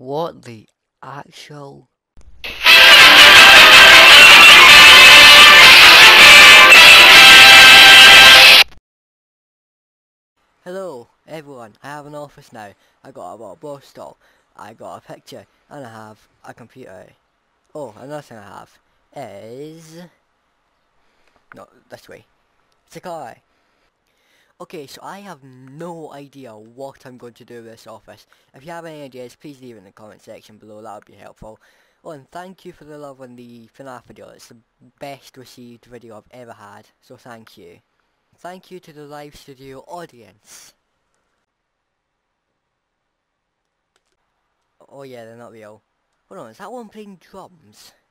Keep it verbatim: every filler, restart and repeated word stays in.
What the actual... Hello everyone, I have an office now. I got a water stall, I got a picture, and I have a computer. Oh, another thing I have is... No, this way. It's a car. Okay, so I have no idea what I'm going to do with this office. If you have any ideas, please leave it in the comment section below, that would be helpful. Oh, and thank you for the love on the FNAF video. It's the best received video I've ever had, so thank you. Thank you to the live studio audience. Oh yeah, they're not real. Hold on, is that one playing drums?